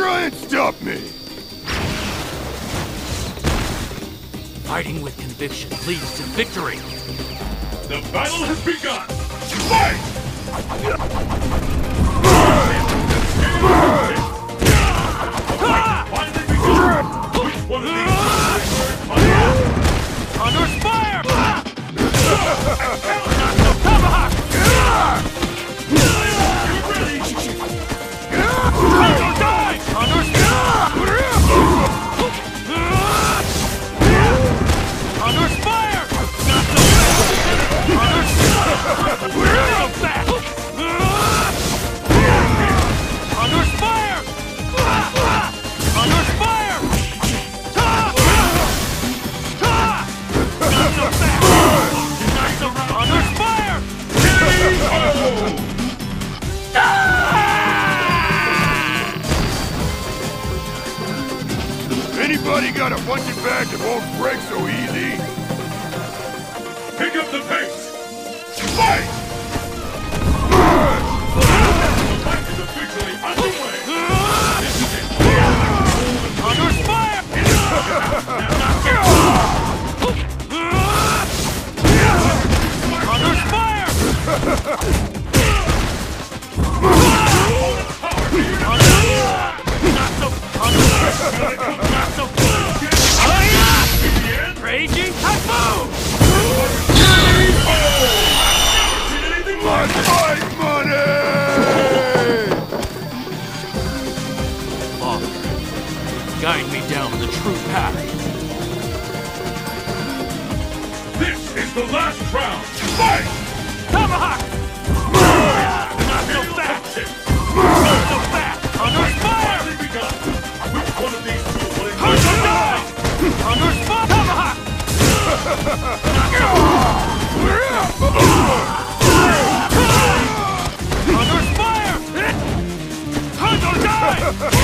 try and stop me! Fighting with conviction leads to victory! The battle has begun! Fight! Finally begun! Which one of these Condor's fire! Tomahawk! Condor die! Condor's Condor's fire! Not so fast! Condor's so fast! Condor's fire! Condor's fire! Not so fast! Not so Condor's fire! Anybody got a punching bag that won't break so easy? Pick up the pace! Fight! Fight is officially underway! This is it! Condor's fire! Condor's fire! Not so not so Raging typhoon! My money! Father, guide me down the true path. This is the last round! Fight! Tomahawk! Not so fast! Not so fast! Condor's fire! Finally begun! Which one of these two will Condor die! Condor's fire! Tomahawk! Condor's fire! Condor die!